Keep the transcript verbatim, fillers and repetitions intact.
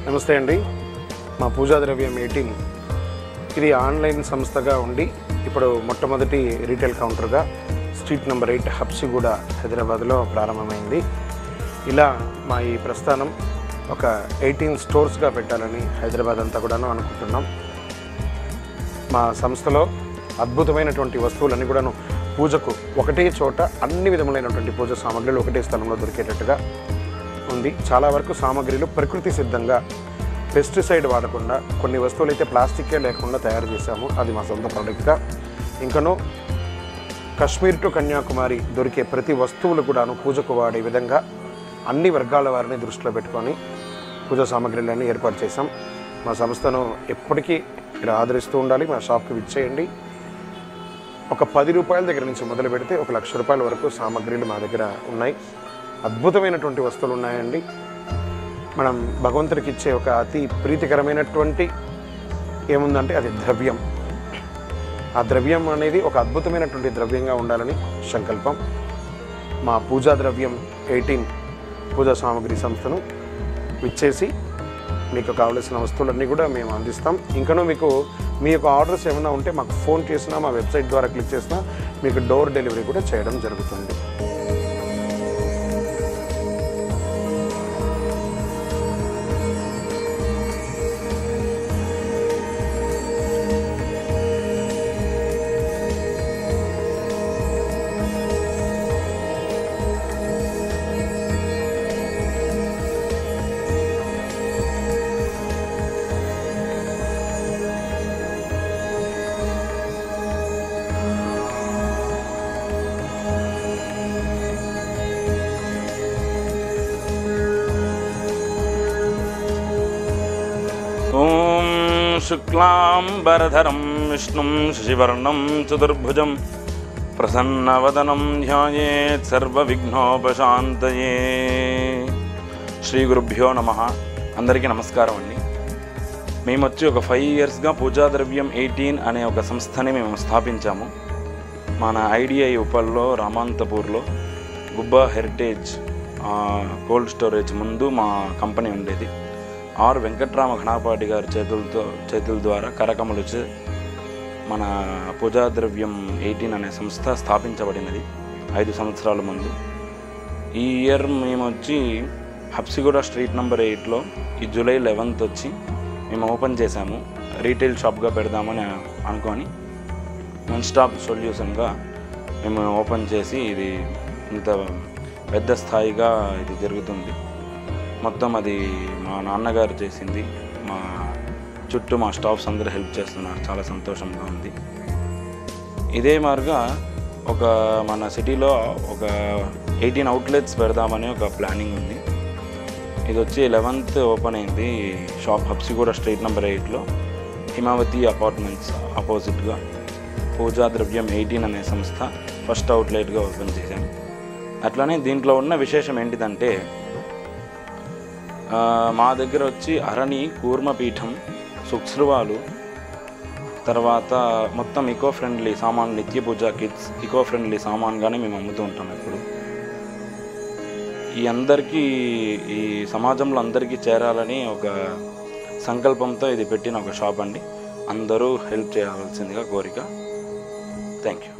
నమస్తే అండి. మా పూజా ద్రవ్యం ఎయిటీన్ ఇది ఆన్లైన్ సంస్థగా ఉండి ఇప్పుడు మొట్టమొదటి రీటైల్ కౌంటర్గా స్ట్రీట్ నెంబర్ ఎయిట్ హబ్సిగూడ హైదరాబాద్లో ప్రారంభమైంది. ఇలా మా ఈ ప్రస్థానం ఒక ఎయిటీన్ స్టోర్స్గా పెట్టాలని హైదరాబాద్ అంతా కూడాను అనుకుంటున్నాం. మా సంస్థలో అద్భుతమైనటువంటి వస్తువులన్నీ కూడాను పూజకు ఒకటే చోట అన్ని విధములైనటువంటి పూజ సామాగ్రిలు ఒకటే స్థలంలో దొరికేటట్టుగా ఉంది. చాలా వరకు సామాగ్రిలు ప్రకృతి సిద్ధంగా పెస్టిసైడ్ వాడకుండా కొన్ని వస్తువులు అయితే ప్లాస్టికే లేకుండా తయారు చేశాము. అది మా సొంత ప్రోడక్ట్గా. ఇంకనూ కాశ్మీర్ టు కన్యాకుమారి దొరికే ప్రతి వస్తువులు కూడాను పూజకు వాడే విధంగా అన్ని వర్గాల వారిని దృష్టిలో పెట్టుకొని పూజా సామాగ్రిలన్నీ ఏర్పాటు చేశాం. మా సంస్థను ఎప్పటికీ ఇక్కడ ఆదరిస్తూ ఉండాలి. మా షాప్కి విచ్చేయండి. ఒక పది రూపాయల దగ్గర నుంచి మొదలు పెడితే ఒక లక్ష రూపాయల వరకు సామాగ్రిలు మా దగ్గర ఉన్నాయి. అద్భుతమైనటువంటి వస్తువులు ఉన్నాయండి. మనం భగవంతుడికి ఇచ్చే ఒక అతి ప్రీతికరమైనటువంటి ఏముందంటే అది ద్రవ్యం. ఆ ద్రవ్యం అనేది ఒక అద్భుతమైనటువంటి ద్రవ్యంగా ఉండాలని సంకల్పం. మా పూజా ద్రవ్యం ఎయిటీన్ పూజా సామాగ్రి సంస్థను విచ్చేసి మీకు కావలసిన వస్తువులన్నీ కూడా మేము అందిస్తాం. ఇంకనూ మీకు మీ యొక్క ఆర్డర్స్ ఏమైనా ఉంటే మాకు ఫోన్ చేసినా మా వెబ్సైట్ ద్వారా క్లిక్ చేసినా మీకు డోర్ డెలివరీ కూడా చేయడం జరుగుతుంది. ఓం శుక్లాంబరధరం విష్ణుం శశివర్ణం చతుర్భుజం ప్రసన్నవదనం ధ్యాయేత్ సర్వవిఘ్నోపశాంతయే. శ్రీ గురుభ్యో నమః. అందరికీ నమస్కారం అండి. మేము వచ్చి ఒక ఫైవ్ ఇయర్స్గా పూజా ద్రవ్యం ఎయిటీన్ అనే ఒక సంస్థని మేము స్థాపించాము. మన ఐడిఐ ఉపల్లో రామాంతపూర్లో గుబ్బా హెరిటేజ్ కోల్డ్ స్టోరేజ్ ముందు మా కంపెనీ ఉండేది. ఆర్ వెంకట్రామ ఘనాపాటి గారి చేతులతో చేతుల ద్వారా కరకమలుచే మన పూజా ద్రవ్యం ఎయిటీన్ అనే సంస్థ స్థాపించబడినది ఐదు సంవత్సరాల ముందు. ఈ ఇయర్ మేము వచ్చి హబ్సిగూడ స్ట్రీట్ నెంబర్ ఎయిట్లో ఈ జూలై లెవెన్త్ వచ్చి మేము ఓపెన్ చేశాము. రీటైల్ షాప్గా పెడదామని అనుకొని వన్ స్టాప్ సొల్యూషన్గా మేము ఓపెన్ చేసి ఇది ఇంత పెద్ద స్థాయిగా ఇది జరుగుతుంది. మొత్తం అది మా నాన్నగారు చేసింది. మా చుట్టూ మా స్టాఫ్స్ అందరూ హెల్ప్ చేస్తున్నారు. చాలా సంతోషంగా ఉంది. ఇదే మారుగా ఒక మన సిటీలో ఒక ఎయిటీన్ అవుట్లెట్స్ పెడదామని ఒక ప్లానింగ్ ఉంది. ఇది వచ్చి లెవెన్త్ ఓపెన్ అయింది షాప్ హబ్సిగూడ స్ట్రీట్ నెంబర్ ఎయిట్లో హిమావతి అపార్ట్మెంట్స్ ఆపోజిట్గా పూజా ద్రవ్యం ఎయిటీన్ అనే సంస్థ ఫస్ట్ అవుట్లెట్గా ఓపెన్ చేశాం. అట్లానే దీంట్లో ఉన్న విశేషం ఏంటిదంటే మా దగ్గర వచ్చి అరణి, కూర్మపీఠం, సుక్స్రువాలు, తర్వాత మొత్తం ఈకో ఫ్రెండ్లీ సామాన్, నిత్య పూజ కిట్స్ ఈకో ఫ్రెండ్లీ సామాన్గానే మేము అమ్ముతూ ఉంటాం. ఇప్పుడు ఈ అందరికీ ఈ సమాజంలో అందరికీ చేరాలని ఒక సంకల్పంతో ఇది పెట్టిన ఒక షాప్ అండి. అందరూ హెల్ప్ చేయవలసిందిగా కోరిక. Thank you.